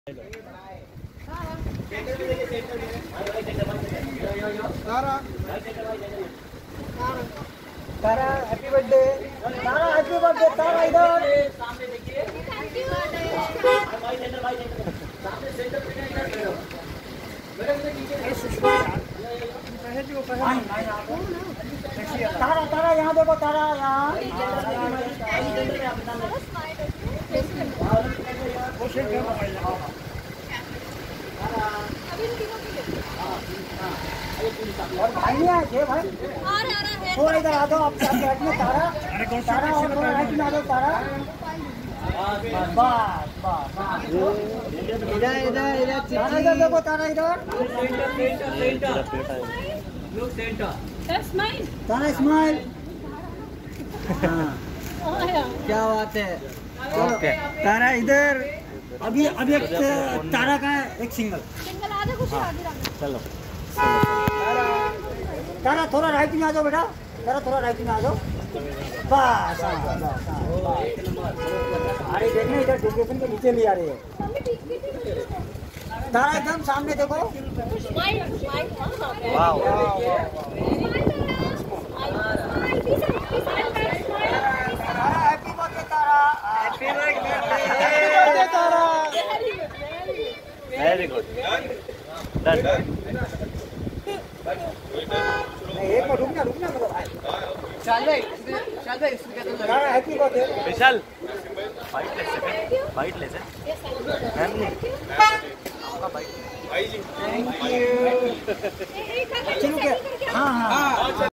तारा happy birthday. Tara happy birthday. Tara इधर सामने देखिए। तारा तारा यहाँ देखो। तारा यहाँ और भाई नहीं आए थे भाई। थोड़ा इधर आ दो आप साइड में। तारा तारा और थोड़ा राइट में आ दो। तारा बस इधर इधर इधर तारा इधर देखो। तारा इधर तारा स्माइल। क्या बात है। ओके तारा इधर अभी एक तारा का एक सिंगल आधा कुछ चलो। तारा थोड़ा राइट में आ जाओ बेटा। तारा थोड़ा राइट में आ जाओ बस। अरे देखना इधर डेकोरेशन के नीचे ले आ रही है। तारा एकदम सामने देखो। Happy birthday Tara. Happy birthday Tara. Very good done. एक मिनट रुकना मेरा भाई। चल भाई इसमें क्या तो हैप्पी बर्थडे विशाल। बाइट ले सर मैम नहीं आपका बाइट भाई जी थैंक यू। चलो क्या। हाँ